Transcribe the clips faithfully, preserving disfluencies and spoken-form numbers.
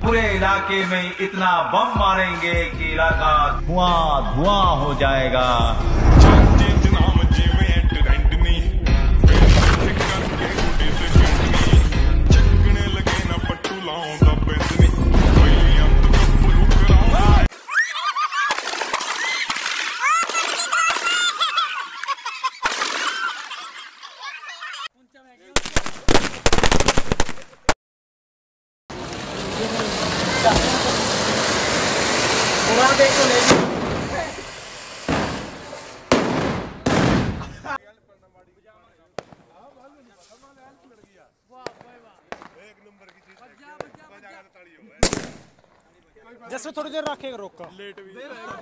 पूरे इलाके में इतना बम मारेंगे कि इलाका धुआं धुआं हो जाएगा। जैसे थोड़ी देर रखेगा रोक का लेट भी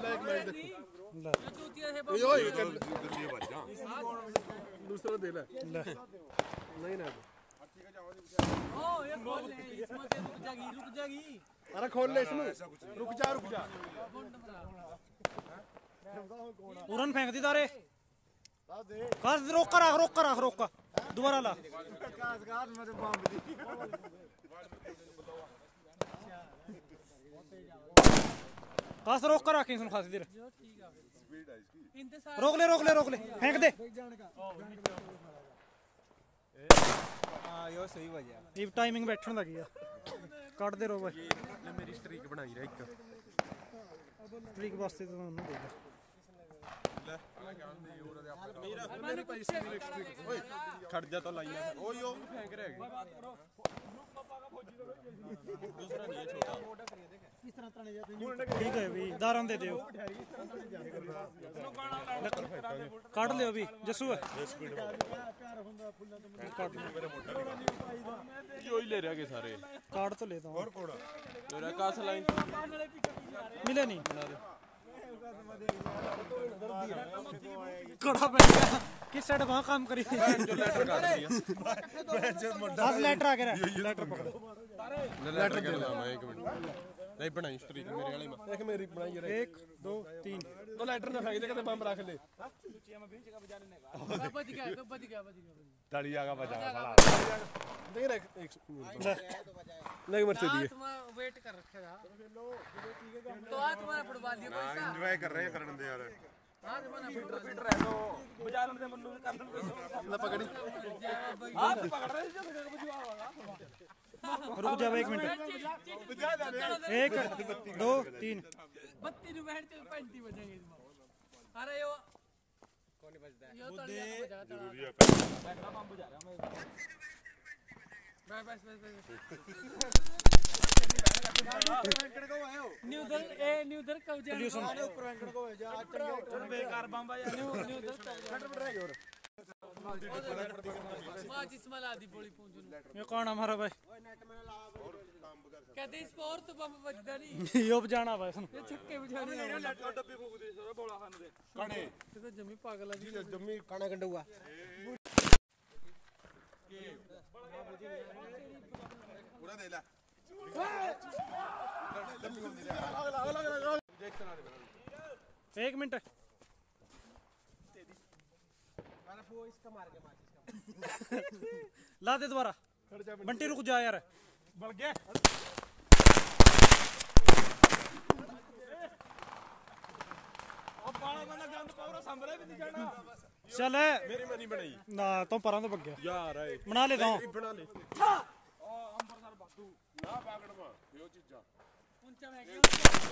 दूसरा दे ले नहीं ना अरे खोल ले इसमें रुक जा रुक जा उड़न फेंक दी तारे काश रोक कर रख रोक कर रख रोक का दोबारा ला काश रोक कर रखें सुन खासी देर रोक ले रोक ले रोक ले फेंक दे हां यो सही वजह ये टाइमिंग बैठने लगी है काट दे रो भाई ये मेरी स्ट्रीक बनाई रहा एक स्ट्रीक वास्ते तो उन्होंने देगा ले मेरे पैसे मेरी स्ट्रीक ओए खड़ जा तो लाइया ओ यो फेंक रहे दूसरा नहीं है छोटा किस तरह तने जा ठीक है भी दारन दे दियो काट ले अभी जसू है काट मेरा मोटा यो ही ले रहा के सारे काट तो लेता हूं और कोड़ा मेरा कास लाइन मिले नहीं कड़ा बैठ गया किस साइड वहां काम करी जो लेटर काट दिया दस लेटर आ गया लेटर पकड़ो लेटर कर ला मैं एक मिनट नहीं बनाई स्ट्रीक मेरे वाले में एक मेरी बनाई रहा एक दो तीन तो लेटर ना फेंक दे के बम रख ले बच गया बच गया बच गया तड़िया का बचा साला नहीं रख एक नहीं मरते दिए तुम वेट कर रखेगा तो आज तुम्हारा फुटबॉल दियो पैसा एंजॉय कर रहे हैं करने दे यार आज तुम्हारा फिट रह दो बजा ले मन्नू कर ले पकड़ी हां पकड़ रहे जो रुक जा एक मिनट एक दो तीन बत्ती नु बैठ के पैंती बजेंगे अरे यो कौन बजदा है यो तो जरूरी है बैठना बम बजा रहा मैं बस बस बस न्यूदर ए न्यूदर कब जा ऊपर वेंकट को जा बेकार बम बजा न्यू न्यूदर कट रह गया और मां जिसमा ला दी बोली पूंछ ये कौन हमारा भाई कहते इस पर तो बम बजदा नहीं यो बजाना भाई सुन ये छक्के बजाने लैपटॉप डब्बे फूक दे सर बोला खान दे कणे तो जमी पागल है जम्मी काना गंडुआ पूरा दे ले एक मिनट ला दे दोबारा बंटी रुक जा यार बल गया अब बाला बना गंद पावरा संभले भी नहीं जाना चल मेरी मनी बनाई ना तो परां तो बग गया यार है बना ले दो बना ले ओ अंबरसर बादू ना पागड़वा यो चीजा ऊंचा में गया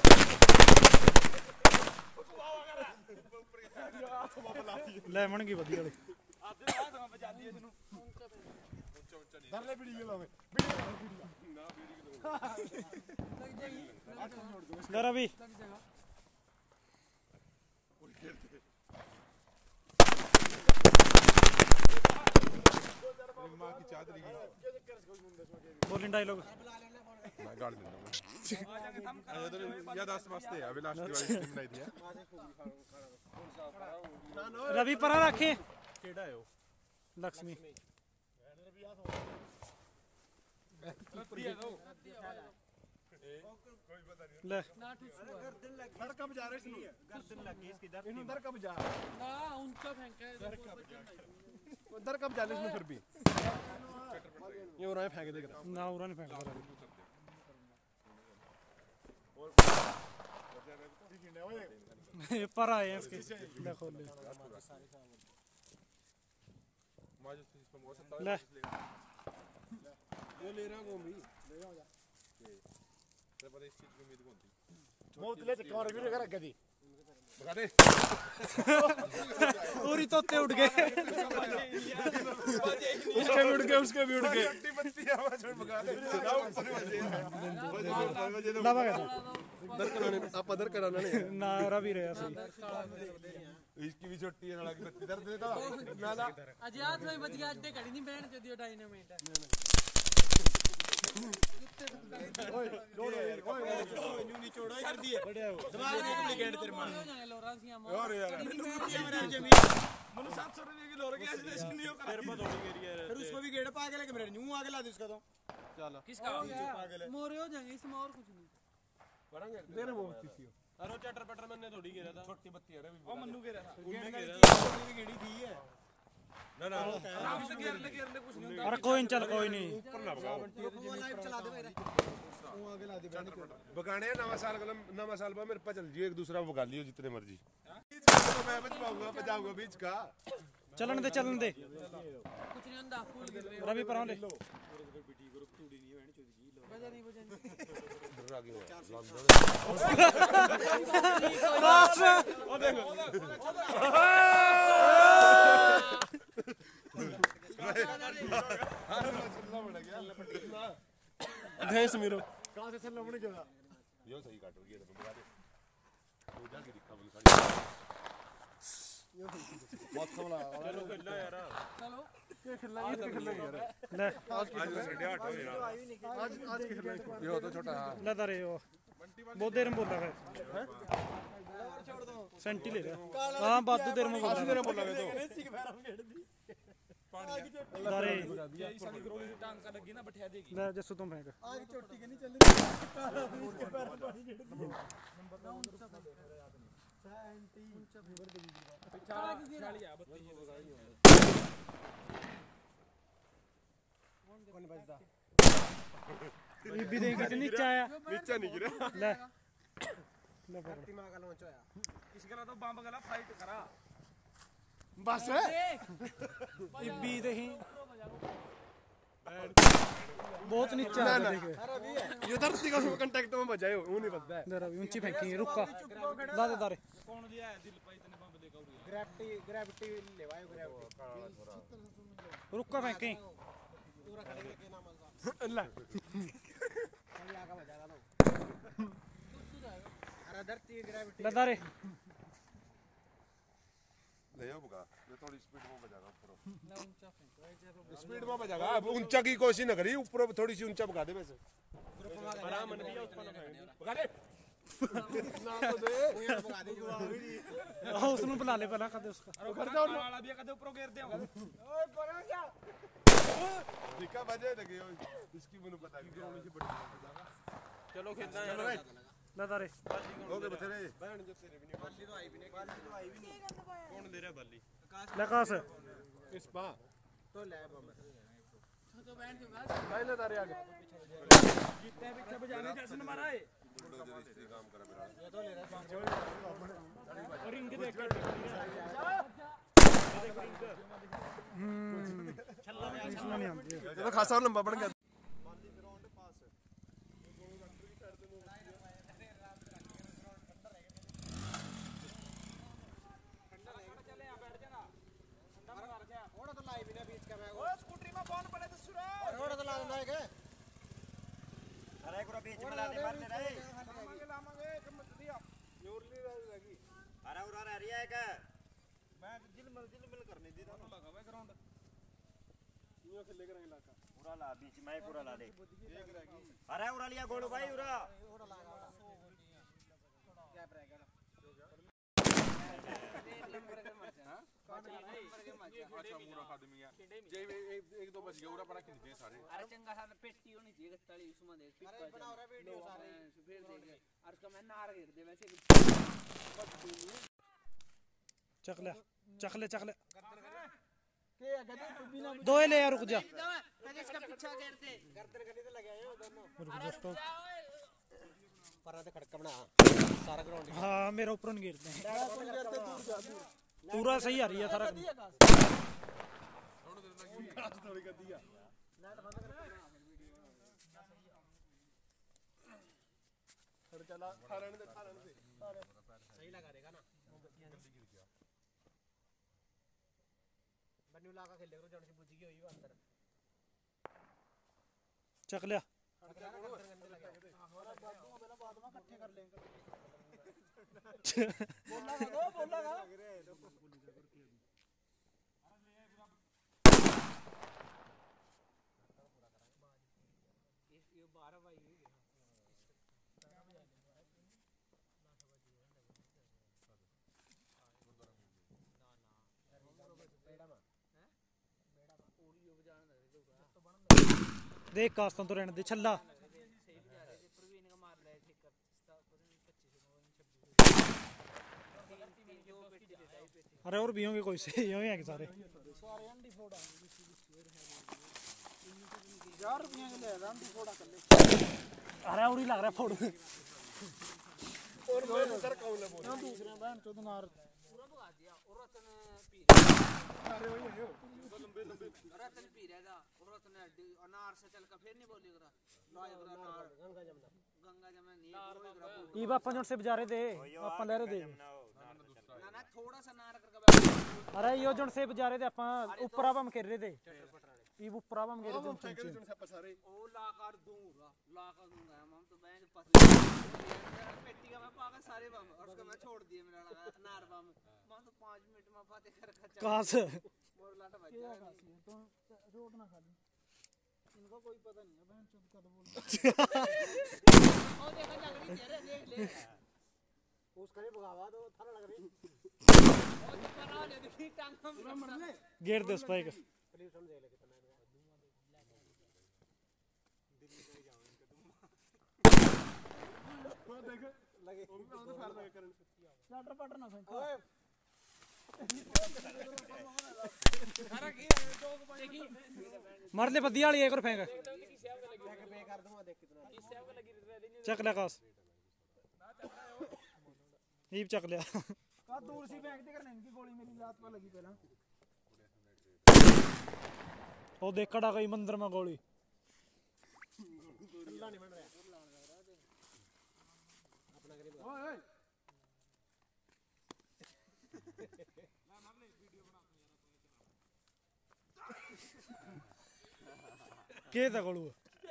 ले मन की वधी वाली आधे हाथ में बजा दिए तनु ऊंचा ऊंचा नहीं धर ले वीडियो लावे ना वीडियो लग जाएगी ले रवि लग जाएगा मां की चादरी की बोलिंग डायलॉग मैं गाड़ दूंगा या दस वास्ते अभी लास्ट वाली टीम बनाई थी रवि परा रखे केड़ा है वो लक्ष्मी ले ना ठुसुआ दर कब जा रहे इसनु गर्दन लग गई इसकी दर इनु दर कब जा ना ऊंचा फेंका है दर कब जा इसमें फिर भी ये और फेंक दे ना उरा नहीं फेंक रहा पर आए हैं इसके देखो ले ले ये ले रहा हूँ भी ले जाओ जा तेरे पता इस चीज की उम्मीद कौन थी मौत ले चक्कर भी नहीं कर गदी भगा दे पूरी तोते उड़ गए उसके भी उड़ गए उसके भी उड़ गए बत्ती बत्ती आवाज छोड़ भगा दे ना ऊपर बजे ना भगा दर कराने आप दर कराना नहीं ना रवि रहा सही इसकी भी छोटी है लड़ा की बत्ती दर देता ना ना अजय आज में बच गया अड्डे खड़ी नहीं बहन जो दियो डायनामाइट ओए छोड़ यार ओए न्यू नी छोड़ो कर दिए बढ़िया हो दिमाग में डुप्लीकेट तेरे मार और यार मनु सात सौ रुपए की लोर गया इसने नहीं करा तेरे पर थोड़ी गिरी है फिर उसको भी गेड़ पागल है कि मेरे न्यू आगे ला दे उसका तो चलो किसका पागल है मोरे हो जाएंगे इसमें और कुछ नहीं बढ़ांगे तेरे वो किसी हो अरे चटर पटर मैंने थोड़ी गिरा था छोटी बत्ती है रे ओ मन्नू गिरा था उनने गिरा भी गेड़ी दी है ना ना आराम से गिरने गिरने कुछ नहीं अरे कोई चल कोई नहीं ऊपर ना भगाओ वो लाइव चला दे मेरे वो आगे ला दे बगाने नवा साल कलम नवा साल पर मेरे पे चल जियो एक दूसरा भगा लियो जितने मर्जी मैं बचवाऊंगा बचाऊंगा बीच का चलन दे चलन दे कुछ नहीं अंदा फूल गिर रहे रवि पर ले बजा नहीं बजा नहीं आगे हो बस ओ देखो देश मेरो कहां से चलना पड़ गया यो सही काटो ये तो बगा दे हो जाके दिखा बोल खाली बहुत कमला चलो खेलना यार चलो के खेलना ये खेलना यार ले आज संडे आठ हो यार आज आज के खेलना ये तो छोटा ले दरे वो बहुत देर में बोल रहा है छोड़ दो सेंटी ले रहा हां बादू देर में बोल रहा देर में बोल रहा है तो दरे साली करोड़ी से टांग का लगी ना बैठा देगी ले जसू तुम फेंक आज चोटी के नहीं चल रही इसके पैर में पानी गिर दी कौन बजदा ये भी देंगे कि नीचे आया नीचे नहीं गिरा ले ले पकड़ दिमाग का लॉन्च होया इसके तो बम गला फाइट करा बस ये भी दही बहुत नीचे आ रहा देखे ये धरती का सब कांटेक्ट में बजाए वो नहीं बजदा है दरे ऊंची फेंकी रुका ला दे दरे कौन लिया है दिल पे इतने बम लेकर उड़ी ग्रेविटी ग्रेविटी लेवायो ग्रेविटी रुका फेंकी पूरा खड़े के नाम अल्लाह खाली आगा बजागा लो अरे धरती ग्रेविटी ले दरे ले आओ बुका ये थोड़ी स्पीड में बजागा ऊपर स्पीड में बजागा अब ऊंचा की कोशिश न करी ऊपर थोड़ी सी ऊंचा भगा दे वैसे आराम मन दिया उसको भगा दे ना तो दे भगा दे हां उसनु बुला ले पहला कर दे उसका अरे घर जाओ वाला भी कदे ऊपर गिर दे ओए परा क्या दिखा बजे लगे इसकी मुझे पता नहीं ग्राउंड से बड़ी चलो खेलना है ले दरे ओके बतेरे बहन जो तेरे भी नहीं बाली तो आई भी नहीं बाली तो आई भी नहीं कौन दे रहा बाली ले कास इस पा तो ले बम तो बहन जो बस भाई ले तारे आगे जितने पीछे बजाने जैसे मारा है काम करा मेरा ये तो ले रहा और रिंग देख कर हम्म छल्ला नहीं आती ये तो खासा लंबा बन गया बीच में लाने मारने रहे लामांगे कमत दिया न्यूरली रहेगी अरे उरा रही है क्या मैं दिल मिल दिल मिल करने दी दोनों लगा हुआ ग्राउंड न्यू खेले करेंगे इलाका उरा ला बीच में पूरा ला दे अरे उरा लिया गोलू भाई उरा क्या रहेगा अच्छा पूरा खा दूंगी यार जे एक एक दो बज गया पूरा पड़ा खिंच गए सारे अरे चंगा सा पेटी होनी चाहिए गत्ताली उसमें देख अरे बना रहा वीडियो सारे फिर देख और उसका मैं नार गिर दे वैसे चखले चखले चखले के गदे बिना दो ले यार रुक जा कदे इसका पीछा गिर दे गर्दन गली तो लगे आए दोनों रुक जा स्टॉप परा ते खड़का बना सारा ग्राउंड हाँ मेरा ऊपर नहीं गिरते पूरा सही आ रही है सारा थोड़ी कर दिया थोड़ा चला थारण दे थारण दे सही लगा देगा ना बन्नू लाका खेले करो जण से बुझ गई हुई अंदर चक लिया बोला दो बोला गा ये बारह भाई देख कास्तां तो रहने दे छल्ला अरे और भी होंगे कोई से यूं ही है कि सारे यार रुपया के ले रहा हम थोड़ा कर ले अरे और ही लग रहा है फोड़ और मैं उधर कौन है बोल दूसरे बहन चोद नार पूरा भगा दिया और रतन पी अरे वही है लंबे लंबे रतन पी रहा था और रतन अनार से चल का फिर नहीं बोली करा लाए करा अनार गंगा जमुना गंगा जमुना नहीं कोई करा ई बापा जोन से बेचारे दे अपन ले रहे दे ना ना थोड़ा सा नार करके अरे यो जोन से बेचारे दे अपन ऊपर आप हम खेल रहे थे ई ऊपर आप हम खेल रहे थे सारे ओ लाकर दूंगा लाकर दूंगा हम तो बैंक पतले पेटी का मैं पागल सारे बम और उसको मैं छोड़ दिए मेरा लगा नार बम मैं तो पाँच मिनट में फाते कर खचा कहां से मोर लाटा बच गया तो रोड ना खाली इनको कोई पता नहीं है बहन चोद कद बोल ओ देखा लग रही तेरे देख ले उस करे भगावा तो थारा लग रही ओ तो करा ले देखी टांग हम मर ले गेर दे स्पाइक प्लीज समझ ले कितना देख लगे वो तो फाड़ लगे करंट स्टार्टर पार्टनर ना भाई ओए सारा की देखी मार ले बद्दी वाली एक और फेंक देख पे कर दूंगा देख कितना इस सेव का लगी रही चक ले कास ईब चक लिया का दूर सी फेंक दे करने इनकी गोली मेरी लात पर लगी पहला ओ देख कड़ा गई मंदिर में गोली अल्लाह नहीं बन रहा अपना करीब ओए ओए के था गोलू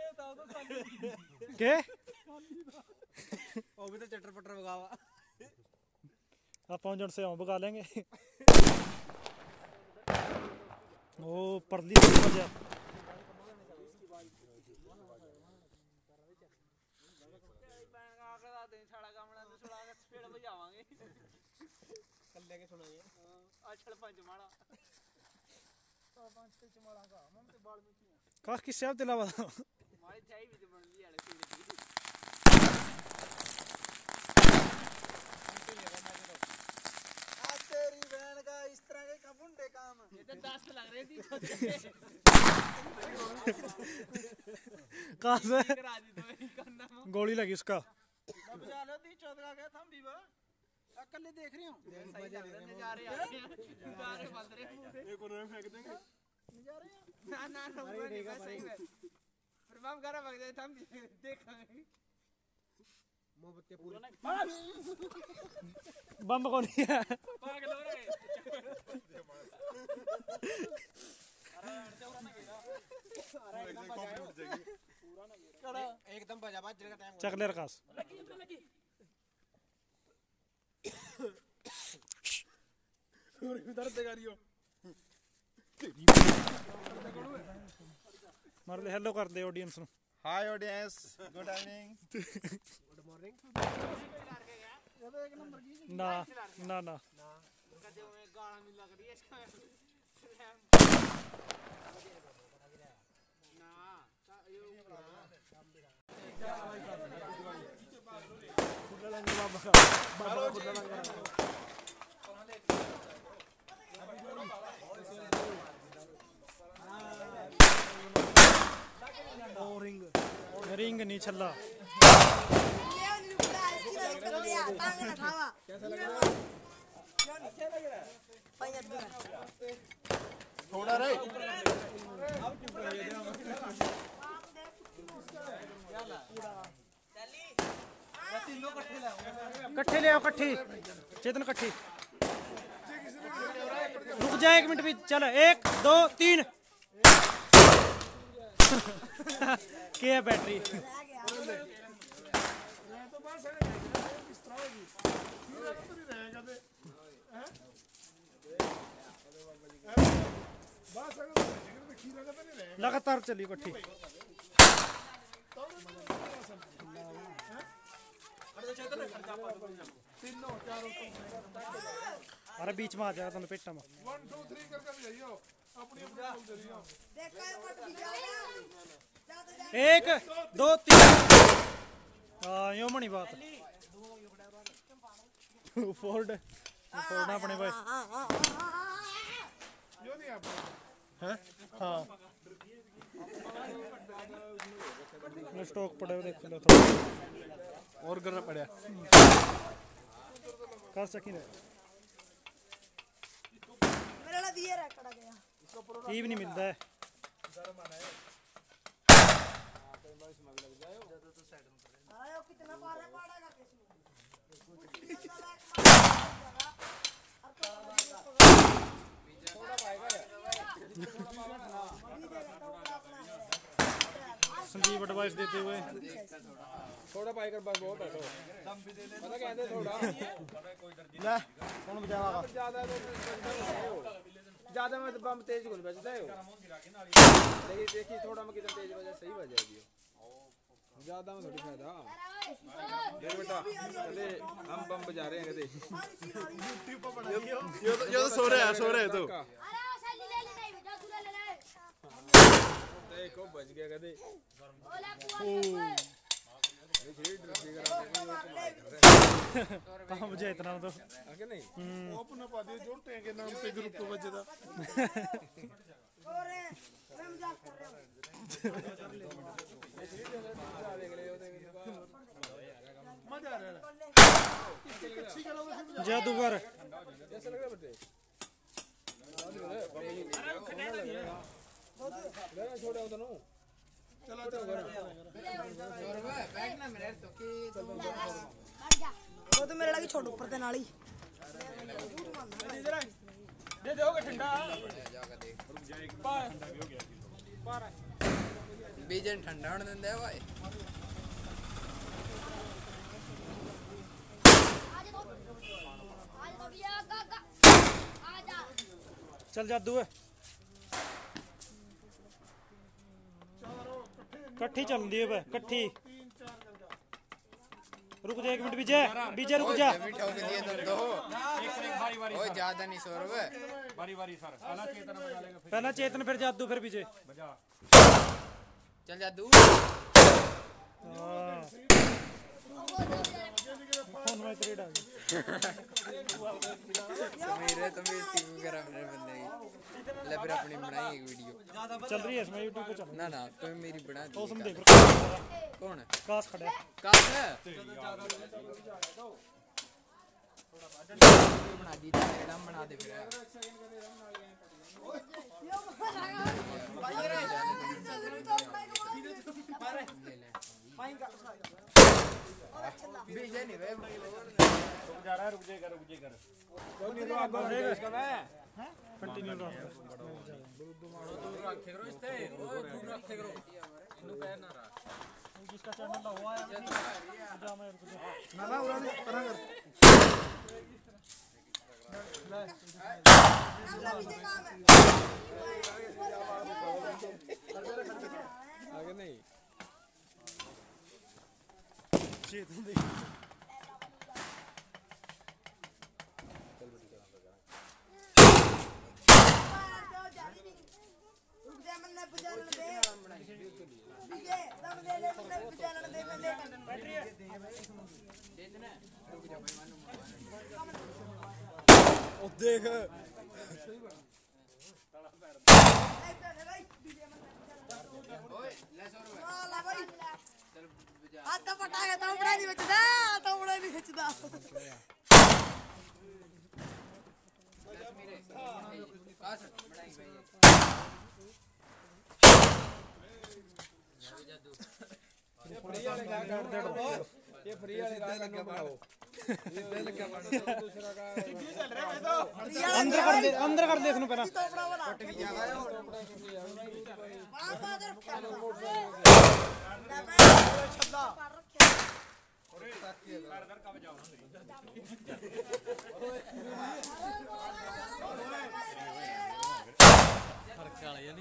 के ओ भी तो चटर पटर भगावा आप पांच जन से हम भगा लेंगे ओ परली बजा कल्ले के सुनाइए अछड़ पंच मारा काश किस से दिलावा मारी चाय भी तो बन ली यार सीधे आ तेरी बहन का इस तरह के कबुंडे काम ये तो दस लग रही थी कहां से करा दी तो करना गोली लगी उसका बजा लो दी चौथ का गया थम भी बा अकले देख रही हूं नजारे आ रहे हैं नजारे बन रहे हैं एक और फेंक देंगे नजारे ना ना ना नहीं सही है फिर हम घर भाग जाए हम देखेंगे मोहब्बत पूरी बम कौन है पागल हो रहे अरे एकदम बजा बात जगह टाइम चक ले रकास दर्द देगा रियो मार ले हेलो कर दे ऑडियंस नु hi audience good evening good morning ये तो एक नंबर की ना ना ना कदे में गाना मिल लग रही है इसका ना ये रिंग नहीं छल्ला टांग ना ठावा कैसा लग रहा है? अच्छा लग रहा है पैया दे थोड़ा रहे कट्ठे ले आओ कट्ठी चेतन कट्ठी रुक जा एक मिनट भी चल एक दो तीन क्या है बैटरी लगातार चली कट्ठी अरे बीच में आ जाएगा तुम पेटा में वन टू थ्री करके जाइयो अपनी अपनी देखा है मत भी जाया एक दो तीन हाँ यो मनी बात फोल्ड फोल्ड अपने भाई जो नहीं आप हैं हाँ स्टॉक पड़े हुए देख लो थोड़ा और करना पड़ा कर सकी ना मेरा ला दिए रहा कड़ा गया ये भी नहीं मिलता है आयो कितना पारा पड़ेगा संजीव एडवाइस देते हुए थोड़ा पाई कर बस बहुत है तो पता कहते थोड़ा ले कौन बजाएगा ज्यादा ज्यादा में बम तेज को बजता है लेकिन देखिए थोड़ा में कितना तेज बजा सही बज जाएगी ज्यादा में थोड़ी फायदा देख बेटा चले हम बम बजा रहे हैं कहते ये तो ये तो सो रहे हैं सो रहे हैं तो देखो बच गया कहते कहाँ बजा इतना तो आगे नहीं वो अपना पा दिया जोड़ते हैं के नाम पे ग्रुप को बजता और मैं मजाक कर रहा हूं मजा आ रहा है जादूगर कैसा लग रहा है बेटे छोड़ा होता ना चलो चलो वो तो मेरे लगी छोड़ ऊपर ते नाली दे दोगे ठंडा बीजन ठंडा होने देंगे भाई चल जादू है कट्ठी चल दी है कट्ठी रुक जा एक मिनट विजय विजय रुक जा ठोक दिए तुम दो ओए ज्यादा नहीं सो रहे बारी बारी सर पहला चेतन बजा लेगा पहला चेतन फिर जादू फिर विजय चल जादू फोन में ट्रेड आ गया समीर तुम इसी को करा मेरे बंदे की ले फिर अपनी बनाई एक वीडियो चल रही है इसमें यूट्यूब पे चल ना ना तुम मेरी बना दी उसमें देख कौन है काश खड़ा है काश बना दी तेरा बना दे फिर बीजे नहीं वे रुक जा रहा है रुक जाएगा रुक जाएगा कंटिन्यू रहो दूर रखे करो इससे ओए दूर रखे करो इनु पैर ना रहा जिसका चैनल का हुआ है जा मैं रुक जा ना ना उड़ा दे करा कर आगे नहीं चेतन देख देख ओए ले सो रहा हाथ तो पटा गया तो बड़ा नहीं बचता तो बड़ा नहीं खिंचदा ये फ्री वाले राग लगे बनाओ इधर लगे बनाओ दूसरा का चल रहा है तो अंदर कर दे अंदर कर दे इसनु पहला पट भी जागा है वहां बादर छद्दा अरे साथी घर घर कब जाओ फर्क वाला यानी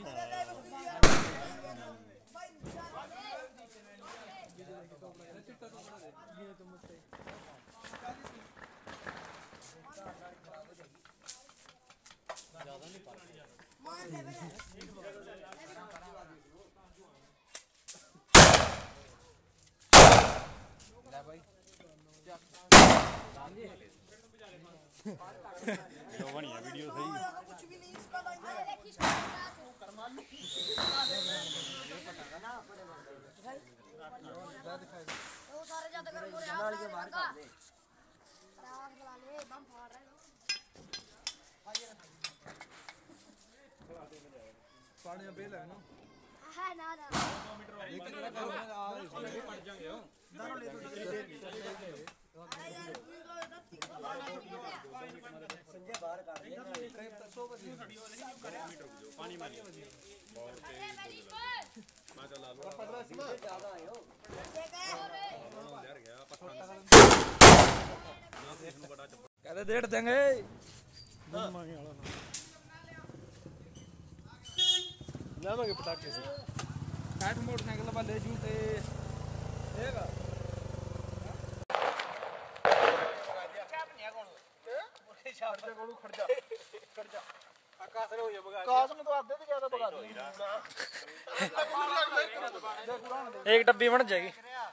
वीडियो बनी है वीडियो सही कुछ भी नहीं इसका लाइन वो सारे ज्यादा कर पूरे हाथ के बाहर कर दे आग लगा ले बम फाड़ रहे पानी में बेल है ना है ना ना पड़ जाएंगे हो संजय बाहर कर दे पानी में ज्यादा आयो कहते डेढ़ देंगे जावांगे पटाखे से काट मोटरसाइकिल वाले जूते देगा आकाश रे हो बगा आकाश में तो आधे से ज्यादा बगा दे एक डब्बी बन जाएगी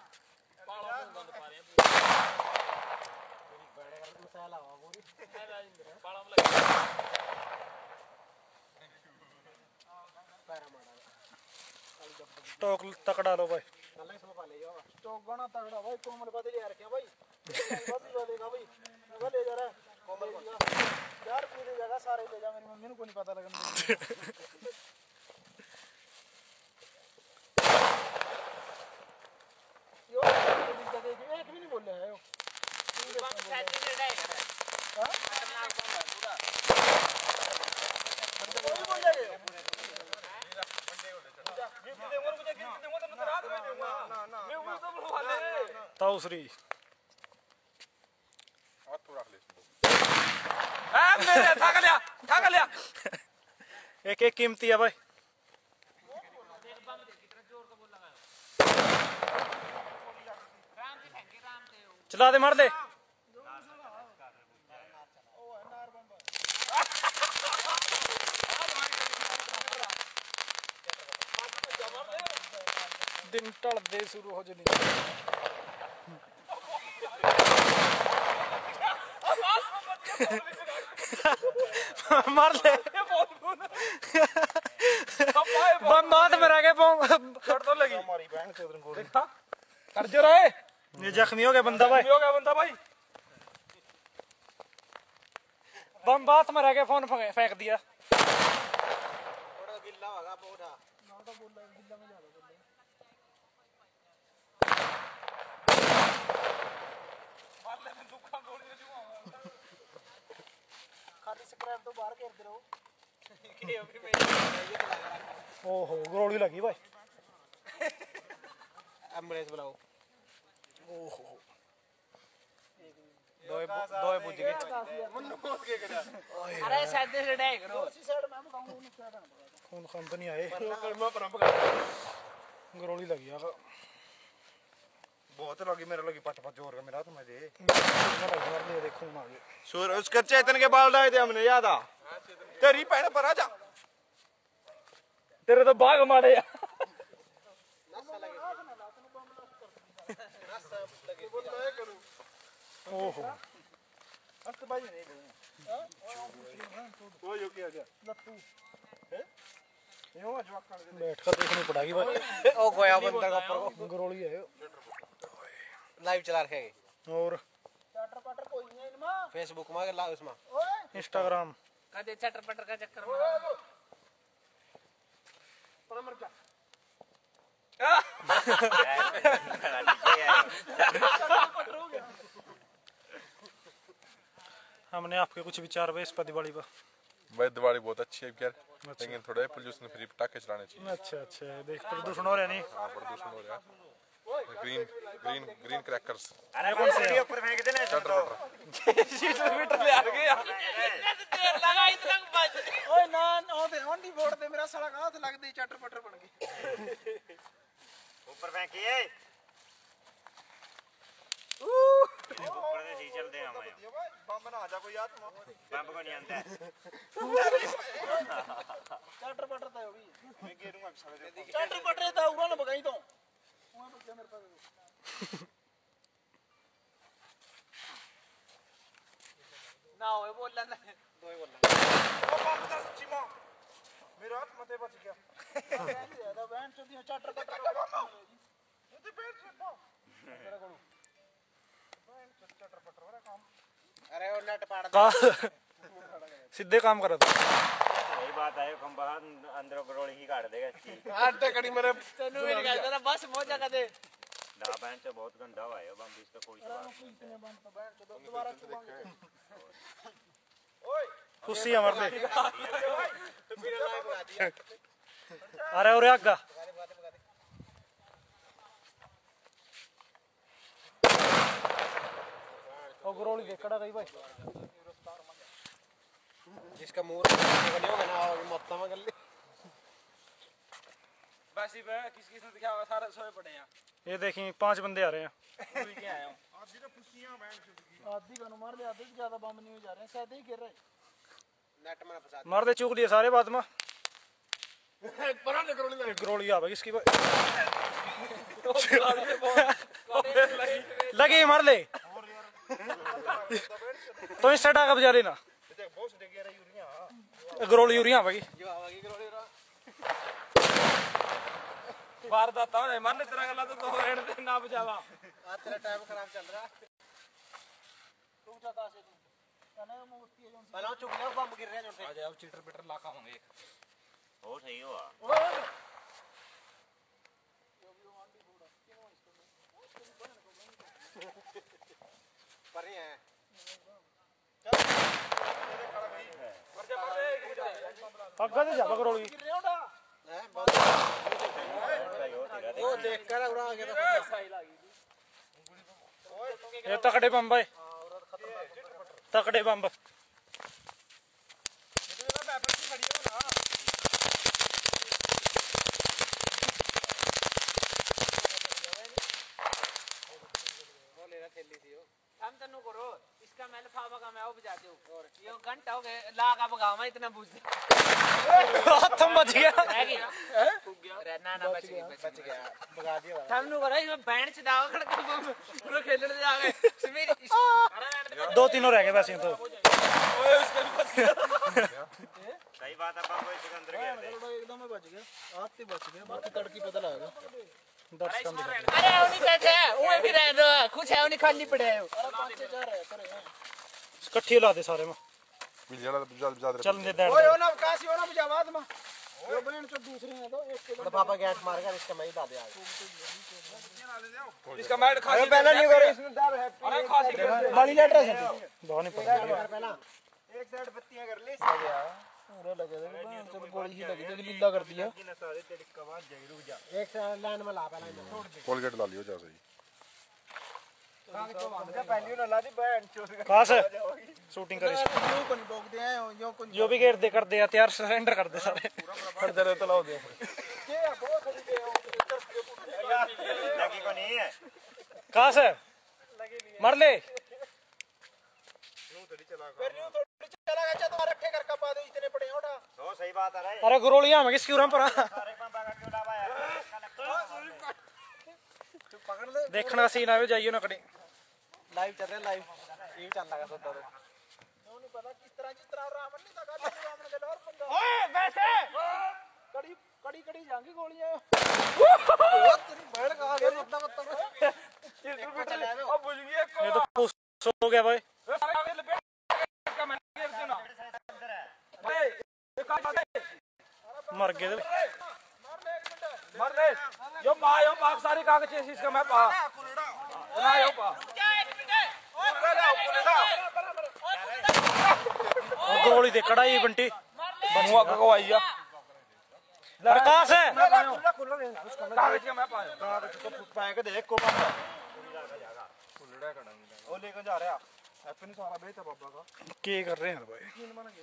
स्टॉक तकड़ा लो भाई स्टॉक गाना तगड़ा भाई कोमल बादे ले रखे भाई बादे वालेगा भाई मैं ले जा रहा कोमल यार पूरी जगह सारे ले जा मेरी मम्मी को नहीं पता लगन यो एक भी नहीं बोल रहा है यो बम साइड से डाई कर हां खतरनाक बम है पूरा बोल जाएगा ताऊसरी थक लिया थक लिया एक एक कीमती है भाई चला दे मार दे दिन ढलते शुरू हो जानी मार ले बम बात में रह गए छोड़ तो लगी हमारी बहन से उधर गोली कर जो रहे ये जख्मी हो गया बंदा भाई हो गया बंदा भाई बम बात में रह गए फोन फेंक दिया थोड़ा गिल्ला होगा पोड़ा ना तो बोल रहा गिल्ला में ज्यादा बोल रहा मार ले मैं दुखा गोली में जुआ खाली स्क्रैप तो बाहर कर दे रहो के अभी मैं ये लग रहा ओहो गोली लगी भाई एम्बुलेंस बुलाओ ओहो दोए दोए बुझ गए मन्नू पहुंच के करा अरे साइड से डाई करो उसी साइड में बताऊं उन साइड में खून खान तो नहीं आए मैं परंप कर गोली लगी आगा बहुत लगी मेरे लगी पट पट जोर का मेरा तो मैं दे मार दे खून आ गया सूर उसके चेतन के बाल डाले थे हमने याद आ तेरी पैर पर आजा तेरे तो बाग मारे यार ओहो अस्त भाई नहीं वो यो किया गया लट्टू हैं यो जवाक कर दे बैठ कर देखनी पड़ेगी भाई ओ गोया बंदा का ऊपर गोली है लाइव चला रखे और चाटर पाटर कोई नहीं इनमें फेसबुक में ला उसमें इंस्टाग्राम कदे चटर पटर का चक्कर पर मर जा हमने आपके कुछ विचार हुए इस पर दिवाली पर? भाई दिवाली बहुत अच्छी है यार, लेकिन थोड़ा पोल्यूशन फ्री पटाखे चलाने चाहिए। अच्छा अच्छा, देख प्रदूषण हो रहा नहीं? हाँ प्रदूषण हो रहा है। Green green green crackers. अरे कौन से ऊपर फेंक देना चटर मीटर ले आ गए तेल लगा इतना बच ओए ना ओ दे ओंडी बोर्ड ते मेरा साला कहां से लगदी चाटर पटर बन गई ऊपर फेंकिए ऊपर से सी चलते हैं हम बम ना आ जा कोई आत्मा बम को नहीं आंदा चाटर पटर ता होगी मैं घेरूंगा साले चाटर पटर ता उड़ा ना भगाई तो ओए बच्चा मेरे पास ना होए बोलना ना दो ही बोलना ओ बम दा सच्ची मां मेरा हाथ मते बच गया ज्यादा बैंड चोदी चाटर पटर मुझे पेट से पाओ तेरा कोड़ू बैंड चाटर पटर वाला काम अरे वो नेट पाड़ का सीधे काम करा था। सही बात है हम बाहर अंदर गरोली ही काट देगा इसकी आटे कड़ी मेरे तनु मेरी कहता ना बस मौजा कर दे ना बैंड से बहुत गंदा हुआ है बम इसका कोई सवाल इतने बम तो बैंड चोद दोबारा चुबाएंगे ओए खुशी हमारे लिए। मेरे लाइव बना दिया अरे और आगा ओ गरोली देखड़ा गई भाई जिसका मुंह बने होगा ना मत्ता में गल्ली बस ही पे किस किस ने दिखा होगा सारे सोए पड़े हैं ये देखिए पांच बंदे आ रहे हैं। पूरी के आया हूं आधी तो खुशियां बैंड चोद की आधी का मार ले आधे से ज्यादा बम नहीं हो जा रहे शायद ही गिर रहे नेट में फंसा मार दे चूक लिए सारे बाद में परा ने करोली में गरोली आ भाई इसकी लगी मार ले तो इस साइड आगे बजा लेना बहुत से गिर रही यूरिया गरोली यूरिया भाई जो आवागी करोली रा बार दाता है मान ले तेरा गला तो तो रेड दे ना बचावा आज तेरा टाइम खराब चल रहा रुक जा कासे तू कहने में मुक्ति है जोन पहला चुप ले बम गिर रहे हैं जोन से आ जाओ चीटर पिटर लाका होंगे एक हो सही हुआ पर ही है आगा से जा गरोली हैं वो देख कर उड़ा गया ये तकड़े बम भाई तकड़े बम हम तनु करो इसका मैं लफाफा का मैं वो बजाती हूं और ये घंटा हो गए लागा भगावा इतना बुझ दे हाथम बच गया रह गई अरे ना ना बच गई बच गया भगा दिया तनु करो इसमें बैंड से दाव खड़का पूरा खेलने दे आ गए समीर दो तीनों रह गए वैसे तो ओए उसके भी बच गया सही बात है बम को इसके अंदर गिर दे एकदम में बच गया आप से बच गए बाकी तड़की पता लगेगा दर्शक अरे उन्हीं बैठे ओए भी रह दो कुछ है उन्हीं खाली पड़े हैं अरे पांच से चार है करे इकट्ठी ला दे सारे में बिजली वाला बजा बजा दे चल दे दे ओए ओ ना कासी ओ ना बजावाद में वो बहन तो दूसरी है तो एक किलो पापा गैस मारेगा इसका मैं ही ला दे आज इसका मैड खासी पहला नहीं करे इसमें डर है अरे खासी बाली लेटर है बहुत नहीं पता पहला एक साइड बत्तियां कर ले पूरा लगे थे बहन तो गोली ही लगी थी लीला कर दिया तेरी कमाल जाई रुक जा एक लाइन में ला पहला कोलगेट ला लियो जा सही। पहली ना ला दी बहन चोद कहां से शूटिंग करी यो को नहीं बोक दे हैं यो को जो भी घेर दे कर दे तैयार सरेंडर कर दे सारे फड़ दे तो लाओ दे के बहुत खड़ी दे लगी को नहीं है कहां से मर ले फिर यूं थोड़ी चला गया तुम्हारे रखे कर का बाद इतने पड़े हैं उठा तो सही बात है रे अरे गरोलियां में किसकी उरम पर सारे बम बागा क्यों लावा यार तू पकड़ ले देखना सीन आवे जाइयो ना कड़ी लाइव चल रहा है लाइव ये चल रहा है सौदा तो नो नहीं पता किस तरह जिस तरह रावण नहीं था गाली रावण के और बंदा ओए वैसे कड़ी कड़ी कड़ी जाएंगी गोलियां ओ तेरी बहन कहां गई इतना मतलब अब बुझ गया ये तो सो गया भाई मर गए मर ले यो पा यो पा सारी कागज इसका मैं पा ना यो पा गोली दे कड़ाई बंटी मुआ को आईया प्रकाश है कागज का मैं पा कागज तो पैक दे को बंदा खुलड़ा कड़ांगा ओ लेकर जा रहा हैप्पी ने सारा बेचा बाबा का क्या कर रहे हैं भाई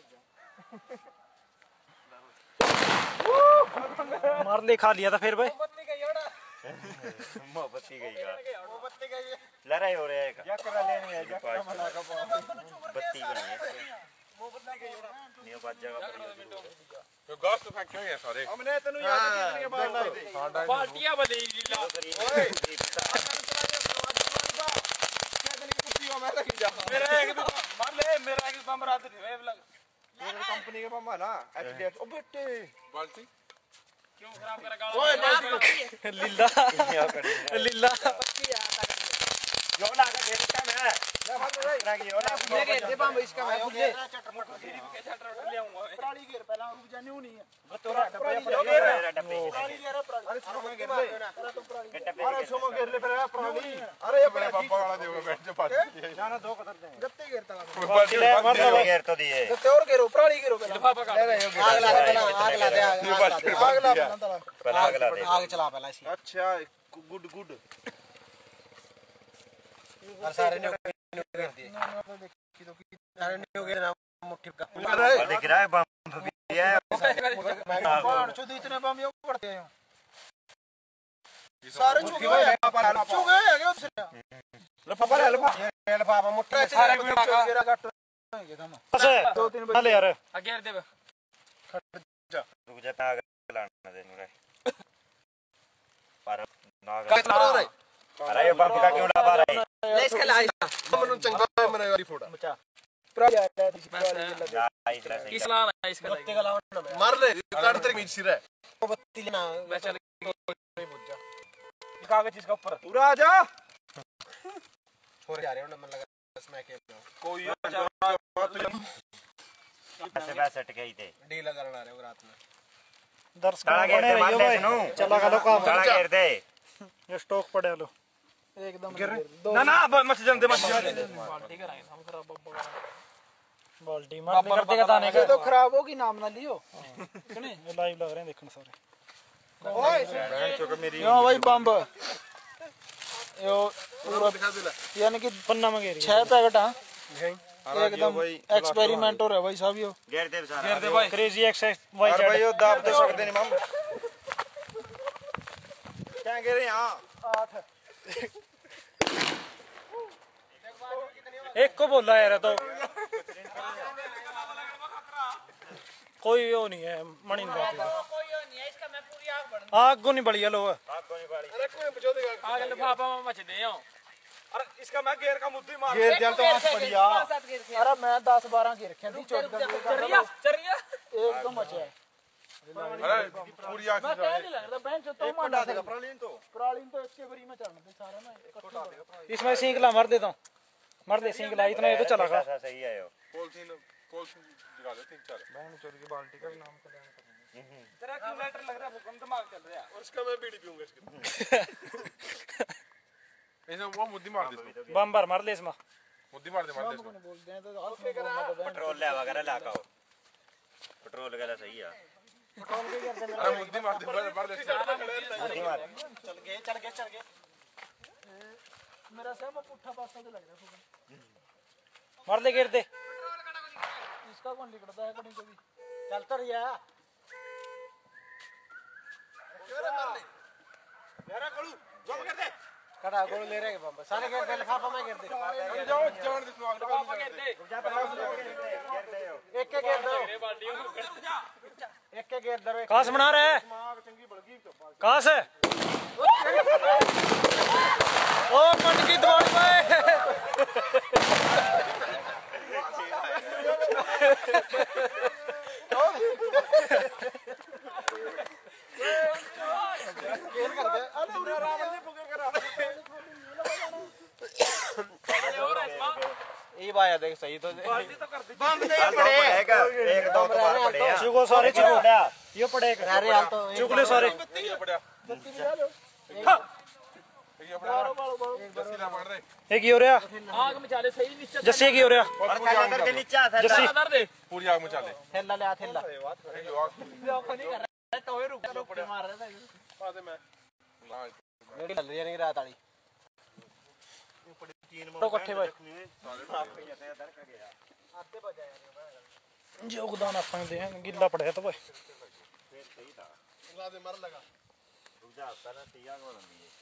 मार ले खा लिया था फिर भाई मोमबत्ती गई का मोमबत्ती गई लड़ाई हो रहा है क्या करा लेनी है क्या मना का बत्ती बनी है मोमबत्ती गई नहीं बात जगह पर तो गॉस तो फेंक क्यों है सारे हमने तेनु याद कितनी बार लाई थी पार्टियां बदली लीला ओए मैं लगी जा मेरा एक भी मार ले मेरा एक बम रात नहीं है तेरे कंपनी के बम है ना एचडीएफ ओ बेटे बाल्टी क्यों खराब करा गाल लीला लीला यो लागा देखता मैं ना कि यो लागा मैं कहते बम इसका मैं ये ले आऊंगा प्राणी घेर पहला रुक जाने नहीं है तोरा डब्बे डब्बे प्राणी घेर अरे सुनो घेर ले डब्बे अरे सुनो घेर ले पहला प्राणी अरे ये बड़े पापा वाला देगा बैठ जा पास ना ना दो कदर दे गत्ते घेरता डब्बे घेर तो दिए गत्ते और घेरो प्राणी घेरो पहला लिफाफा का आग ला दे आग ला दे आग ला दे पहला अगला दे आग चला पहला इसी अच्छा गुड गुड और सारे ने घेर दिए सारे ने घेर ना मुट्ठी का दिख रहा है बम भी है मैं चुदी इतने बम यो करते हैं सारे छुगे हुए छुगे है क्या उससे लफाफा ले लफाफा लफाफा मुट्ठी सारे घेरा कट होंगे हम बस दो तीन चल यार अगेर दे रुक जा आग लाना दे नुरे पर नाग रहे अरे ये बम का क्यों लगा रहा है ले इसका लाई मनु चंगा है मेरे गाड़ी फोड़ा बचा प्राणी आया है किस लाना है इसका बत्ती का लावन मार ले काट तेरे नीचे सिर है बत्ती लेना मैं चल बुझ जा कागज इसका ऊपर पूरा आ जा छोड़ जा रहे हो मन लगा स्मैक के कोई ऐसे वैसे अटक गई थे डील करना रहे हो रात में दर्शक ताला घेर बने दे मार रहियो ले सुनो भाई चला गलो काम ताला घेर दे ये स्टॉक पड़े लो एकदम ना ना मत जम दे मत बाल्टी कराएंगे हम खराब बब्बा बाल्टी मार ले कर देगा दाने का तो खराब होगी नाम ना लियो सुने ये लाइव लग रहे हैं देखने सारे ओए बहन चोक मेरी यो भाई बम यो पूरा यानी कि पन्ना में घेरी छह पैकेट हां एकदम एक्सपेरिमेंट हो रहा है भाई साहब यो घेर दे सारा घेर दे भाई क्रेजी एक्स वाई अरे भाई जेड यो दाब दे सकते नहीं मम क्या कह रहे यहां आठ एक को बोला यार तो कोई वो नहीं है मणि नहीं बात कोई नहीं है इसका मैं पूरी आग बढ़ आग को नहीं बढ़िया लो आग को नहीं बाड़ी अरे कोई बचो देगा आग लिफाफा में मच दे आओ अरे इसका मैं घेर का मुद्दी मार घेर दिया तो आंख बढ़िया अरे मैं दस बारह घेर रखे थी चौदह चरिया चरिया एक तो बचा है अरे पूरी आंख मैं कह नहीं लग रहा बेंच तो एक हटा देगा प्रालीन तो प्रालीन तो इसके बरी में चढ़ने दे सारा ना इकट्ठा देगा इसमें सिंगला मार देता हूँ मर दे सिंगला इतना ये तो चला गा ऐसा सही है यो कोलसीन कोलसीन दिखा दे तीन चार बहन चोरी की बाल्टी का भी नाम कल्याण करेंगे तेरा एक्यूमुलेटर लग रहा है भूकंप दिमाग चल रहा है और इसका मैं बीड़ी पीऊंगा इसके ऐसे वो मुद्दी मार दे बम बार मार ले इसमें मुद्दी मार दे मार दे बोलते हैं तो आंख में बोलना तो बहन पेट्रोल ले वगैरह लाका हो पेट्रोल वगैरह सही है अरे मुद्दी मार दे मार दे मुद्दी मार चल गए चल गए चल गए मेरा से मैं पुट्ठा पासा तो लग रहा है मार ले गिर दे इसका कौन लिखता है कहीं कभी चलता रहिया केरे मार ले यारा कड़ू जम कर दे कड़ा गोल ले रहे बम सारे घेर दे लिफाफा में घेर दे जाओ जान दे सुहाग लिफाफा घेर दे एक एक घेर दो एक एक घेर दो कहाँ से बना रहा है कहाँ से ओ मन की दौड़ खेल कर दे अरे उरे रावण ने पुकार करा की बात है देख सही तो बम दे पड़े एक दो तो बार पड़े हैं चुगो सारे चुगो ये पड़े अरे हाल तो चुगले सारे एक ही हो रहा आग मचा ले सही नीचे जस्सी की हो रहा और कैलेंडर के नीचे आता है जस्सी अंदर दे पूरी आग मचा ले थैला ले थैला टोए रुक रुक के मार रहा था रेडी चल रही है नहीं रात वाली तो इकट्ठे भाई योगदान अपन दे गिल्ला पड़े तो भाई ला दे मर लगा रुक जा पहले तैयार हो रही है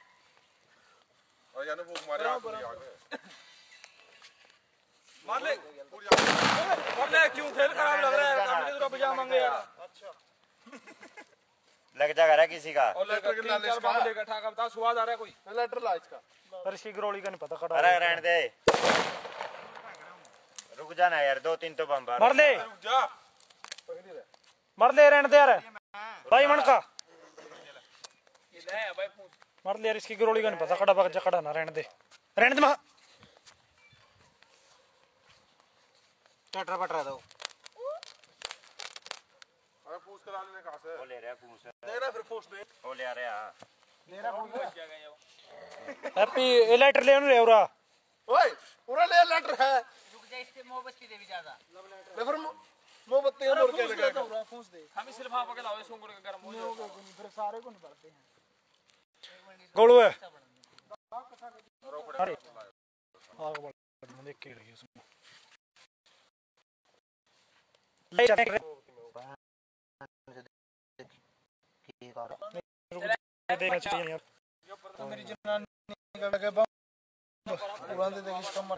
और यानी वो मारे आग पूरी आग मार ले मार ले क्यों खेल खराब लग रहा है काम के तो बजा मांगे यार अच्छा लग जाएगा रे किसी का और लेटर के लाल इसका लेगा ठाका बता स्वाद आ रहा है कोई लेटर ला इसका पर इसकी गरोली का नहीं पता कड़ा अरे रहने दे रुक जाना यार दो तीन तो बम मर ले जा मर ले रहने दे यार भाई मन का ये ले भाई पूछ मर ले यार इसकी गरोली का नहीं पता कड़ा बग कड़ा ना रहने दे रहने दे महा टटर पट रहा था अरे पूछ करा लेने कहां से वो ले रहा पूछ दे रहा फिर पूछ दे वो ले आ रहा मेरा फोन हैप्पी ए लेटर ले रे औरा ओए पूरा ले लेटर है रुक जा इसके मोमबत्ती दे भी ज्यादा ले फिर मोमबत्ती और के लगा पूछ दे हम इस लिफाफा के लावे सुंगुर के गरम हो जाएगा फिर सारे को नहीं पड़ते हैं गोलू है अरे आग बढ़ देख के रही उसमें ले जाने देखना चाहिए यार तो मेरी जनानी का लगे बम उड़ान दे दे इसका मर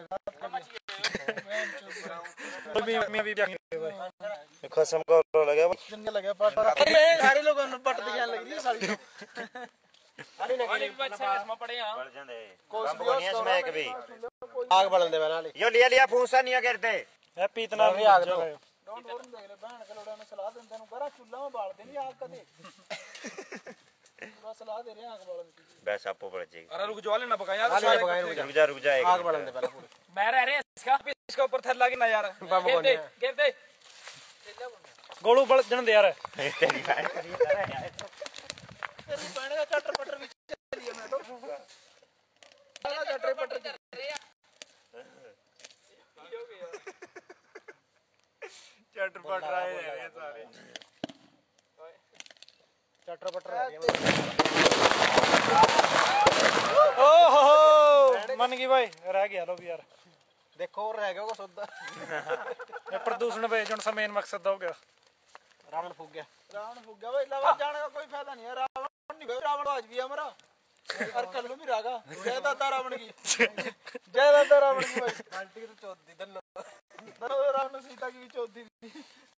तो भी मैं भी भाई कसम को लगे जन्ने लगे पट अरे सारे लोगों ने पट दिखाने लग रही है सारी अरे ना वाले भी बच्चे इसमें पड़े हैं बढ़ जाने बम को नहीं इसमें एक भी आग बढ़न दे बना ली यो लिया लिया फूंसा नहीं करते हैप्पी इतना भी आग दो डोंट डोंट देख ले बहन के लोड़ा ने सलाह देंदे नु करा चुल्ला में बाल देनी आग का दे पूरा सलाह दे रहे हैं आग बालन की बस आपको पड़ जाएगी अरे रुक जाओ लेना पका यार सारे पकाए रुक रुक जा रुक जा एक आग बढ़न दे पहले पूरी मैं रह रहे इसका इसका ऊपर थैला की ना यार बम गिर को दे नहीं गिर दे गोलू बढ़ जन दे यार तेरी बहन करी यार तेरी बहन का चटर पटर भी चलिए मैं तो साला चटर पटर चटर पट रहा है ये सारे चटर पटर ओहो मन की भाई रह गया लो भी यार देखो और रह गया वो सुद्धा ये प्रदूषण भेजन से मेन मकसद हो गया रावण फूक गया रावण फूक गया भाई लवा जाने का कोई फायदा नहीं है रावण नहीं भाई रावण आज भी हमारा और कर लो भी रागा जय दादा रावण की जय दादा रावण की भाई आंटी की तो चौथी धन्नो धन्नो रावण सीता की भी चौथी थी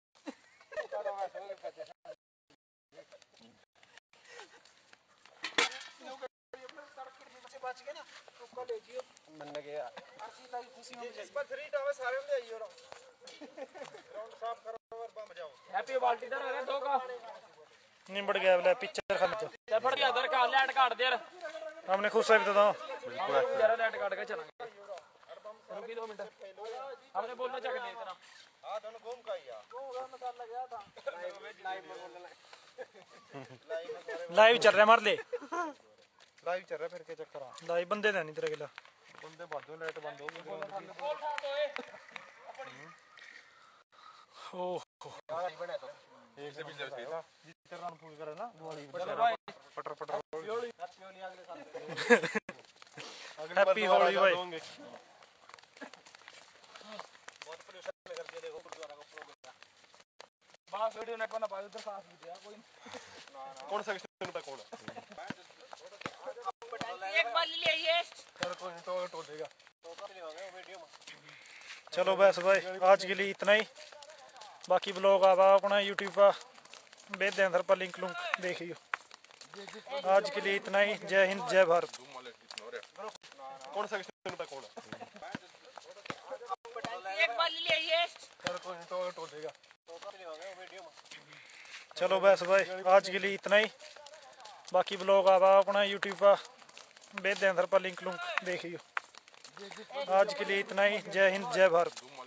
बच गए ना उसको ले जियो मन लगे यार सीता की खुशी में जिस पर थ्री टावर सारे में आइयो राउंड साफ करो और बम जाओ हैप्पी बाल्टी इधर है दो का निबड़ गया बोले पिक्चर खाने तो चल फड़ दिया इधर का लाइट काट दे यार हमने खुद से भी तो दो जरा लाइट काट के चलेंगे रुकी दो मिनट हमने बोलना चाहिए नहीं इतना हां दोनों घूम का आया घूम का निकाल गया था लाइव में बोलना लाइव चल रहा है मार ले लाइव चल रहा फिर के चक्कर आ लाइव बंदे देनी तेरे गिला बंदे बादो लाइट बंद हो गई ओह एक से भी जल सही था जितना रन फुल करे ना गोली पटर पटर होली होली अगले साल हैप्पी होली भाई बहुत पोल्यूशन कर दिया देखो गुरुद्वारा का प्रोग्राम बाहर वीडियो ने कोना बाहर उधर सांस भी दिया कोई कौन सा किस्म पे कौन एक बार ले आइए सर कोई तो टोल देगा चलो बस भाई आज के लिए इतना ही बाकी ब्लॉग आप अपना यूट्यूब पर भेज दें सर पर लिंक लुंक देखियो आज के लिए इतना ही जय हिंद जय भारत कौन सा किस्म पे कौन एक बार ले आइए सर कोई तो टोल देगा चलो बस भाई आज के लिए इतना ही बाकी ब्लॉग आप अपना यूट्यूब पर भेज दें सर पर लिंक लुंक देखियो आज के लिए इतना ही। जय हिंद, जय भारत।